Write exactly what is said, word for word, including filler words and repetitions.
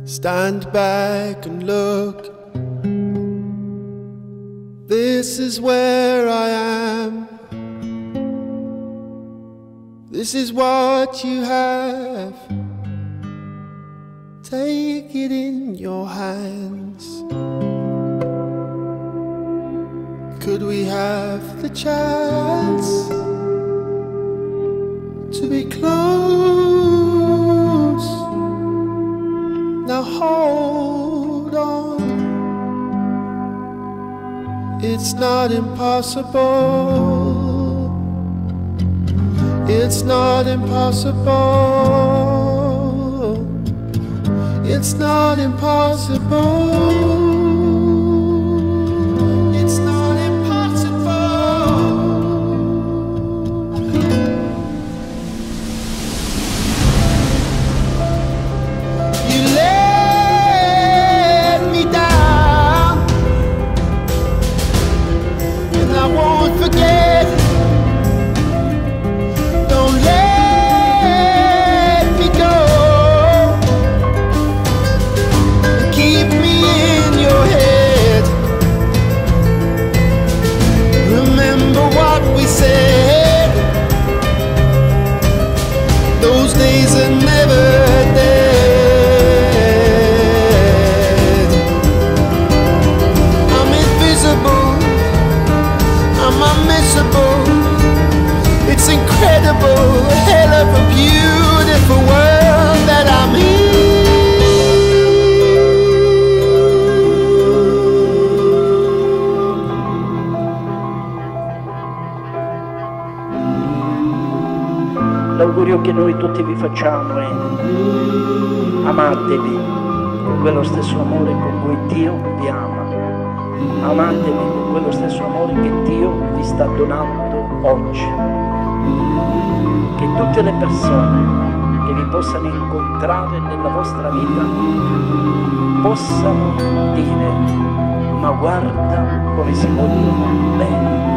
Stand back and look. This is where I am. This is what you have. Take it in your hands. Could we have the chance to be close? Now hold on. It's not impossible. It's not impossible. It's not impossible. It's not impossible. You let me down, and I won't forget. Don't let me go. Keep me in your head. Remember what we said. Those days are never dead. I'm invisible. I'm unmissable. It's incredible. Hell of a beautiful world that I'm in. L'augurio che noi tutti vi facciamo è: amatevi con quello stesso amore con cui Dio vi ama. Amatevi con quello stesso amore che Dio vi sta donando oggi. Che tutte le persone che vi possano incontrare nella vostra vita possano dire: ma guarda come si vogliono bene.